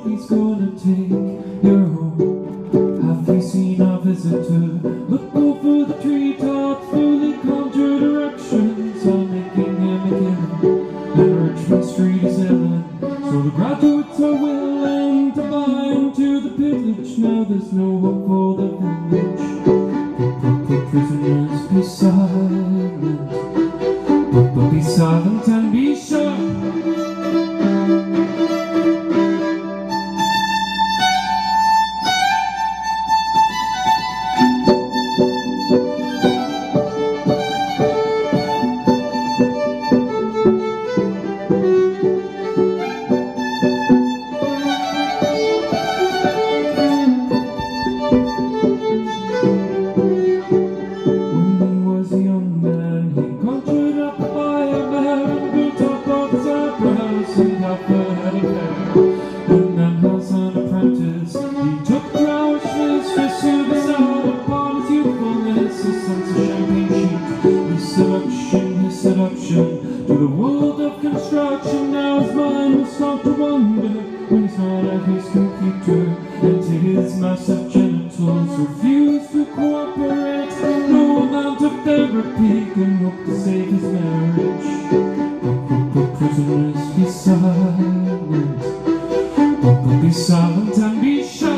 he's gonna take your home. Have you seen our visitor? Look over the treetops, slowly conjure directions, all making him a killing. And Richmond Street is Ellen, so the graduates are willing to buy into the pillage. Now there's no hope for the village. Prisoners, be silent, but be silent and be sure. And then as an apprentice, he took grouches for suicide upon his youthfulness, a sense of champagne sheet. His seduction to the world of construction. Now his mind will start to wander when he's not at his computer, and to his massive genitals refuse to cooperate. No amount of therapy can hope to save his marriage. But prisoners, be silent, but be silent and be shut.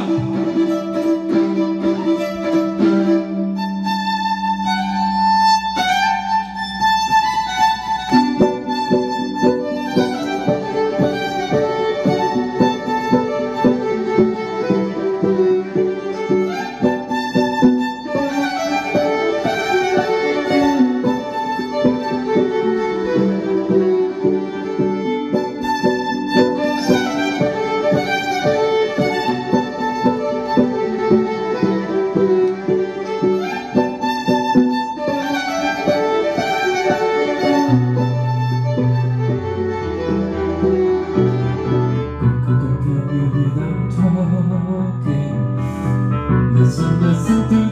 Listen, listen to